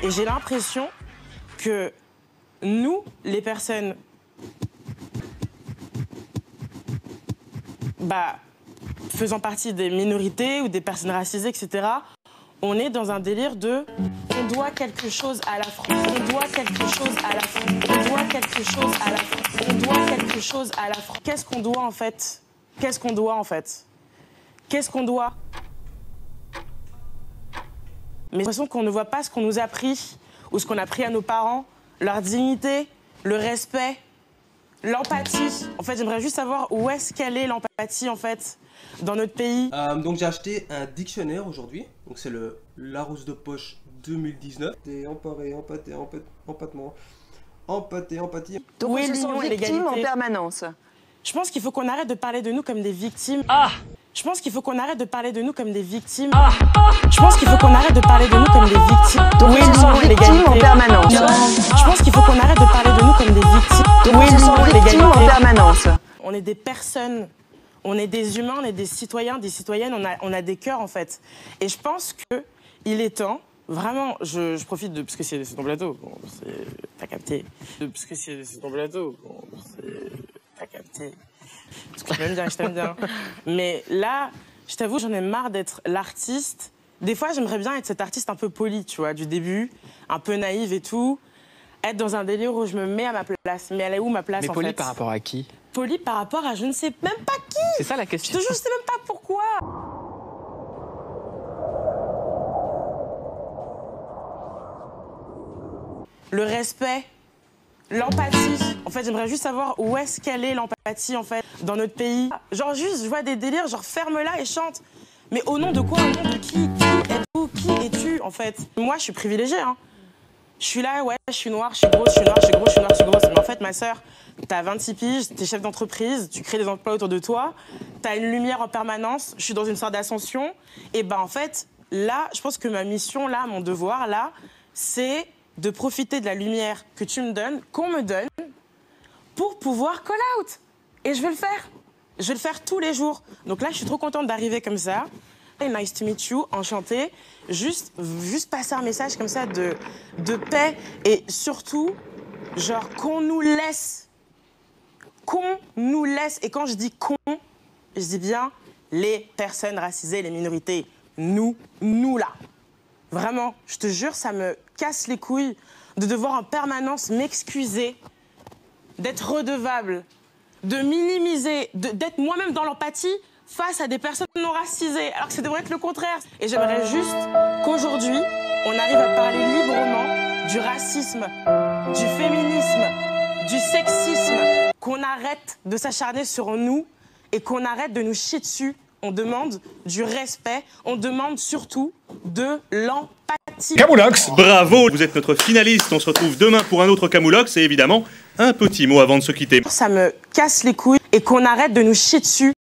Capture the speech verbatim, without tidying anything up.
Et j'ai l'impression que nous, les personnes, bah, faisant partie des minorités ou des personnes racisées, et cetera, on est dans un délire de on doit quelque chose à la France, on doit quelque chose à la France, on doit quelque chose à la France, on doit quelque chose à la France. Qu'est-ce qu'on doit en fait? Qu'est-ce qu'on doit en fait? Qu'est-ce qu'on doit? Mais j'ai l'impression qu'on ne voit pas ce qu'on nous a pris ou ce qu'on a pris à nos parents, leur dignité, le respect, l'empathie. En fait, j'aimerais juste savoir où est-ce qu'elle est l'empathie en fait dans notre pays. Euh, donc j'ai acheté un dictionnaire aujourd'hui. Donc c'est le Larousse de poche deux mille dix-neuf. Et emparé, empathé, empathé, empattement, empathé, empathie. Donc on se sent victime en permanence. Je pense qu'il faut qu'on arrête de parler de nous comme des victimes. Ah! Je pense qu'il faut qu'on arrête de parler de nous comme des victimes. Ah. Je pense qu'il faut qu'on arrête de parler de nous comme des victimes. Donc oui, on se sent victime en permanence. Je pense qu'il faut qu'on arrête de parler de nous comme des victimes. Donc oui, on se sent victime en permanence. On est des personnes, on est des humains, on est des citoyens, des citoyennes, on a, on a des cœurs en fait. Et je pense que il est temps, vraiment, je, je profite de, parce que c'est ton plateau, bon, t'as capté. De, parce que c'est ton plateau, bon, t'as capté. Parce que je t'aime bien, je t'aime bien. Mais là, je t'avoue, j'en ai marre d'être l'artiste. Des fois, j'aimerais bien être cet artiste un peu poli, tu vois, du début, un peu naïve et tout. Être dans un délire où je me mets à ma place. Mais elle est où ma place, Mais en poli fait? par rapport à qui? Poli par rapport à je ne sais même pas qui. C'est ça la question. Je te jure, je sais même pas pourquoi. Le respect, l'empathie. En fait, j'aimerais juste savoir où est-ce qu'elle est l'empathie, en fait, dans notre pays. Genre, juste, je vois des délires, genre, ferme-la et chante. Mais au nom de quoi? Au nom de qui? Qui es-tu? Qui es-tu, en fait? Moi, je suis privilégiée, hein. Je suis là, ouais, je suis noire, je suis grosse, je suis noire, je suis grosse, je suis noire, je suis grosse. Mais en fait, ma sœur, t'as vingt-six piges, t'es chef d'entreprise, tu crées des emplois autour de toi, t'as une lumière en permanence, je suis dans une sorte d'ascension. Et ben, en fait, là, je pense que ma mission, là, mon devoir, là, c'est de profiter de la lumière que tu me donnes, qu'on me donne, pour pouvoir call out. Et je vais le faire. Je vais le faire tous les jours. Donc là, je suis trop contente d'arriver comme ça. Hey, nice to meet you, enchantée. Juste, juste passer un message comme ça de, de paix et surtout, genre, qu'on nous laisse. Qu'on nous laisse. Et quand je dis qu'on, je dis bien les personnes racisées, les minorités. Nous, nous là. Vraiment, je te jure, ça me casse les couilles de devoir en permanence m'excuser, d'être redevable, de minimiser, d'être moi-même dans l'empathie face à des personnes non racisées, alors que ça devrait être le contraire. Et j'aimerais juste qu'aujourd'hui, on arrive à parler librement du racisme, du féminisme, du sexisme, qu'on arrête de s'acharner sur nous et qu'on arrête de nous chier dessus. On demande du respect, on demande surtout de l'empathie. Camoulox, bravo, vous êtes notre finaliste, on se retrouve demain pour un autre Camoulox et évidemment, un petit mot avant de se quitter. Ça me casse les couilles et qu'on arrête de nous chier dessus.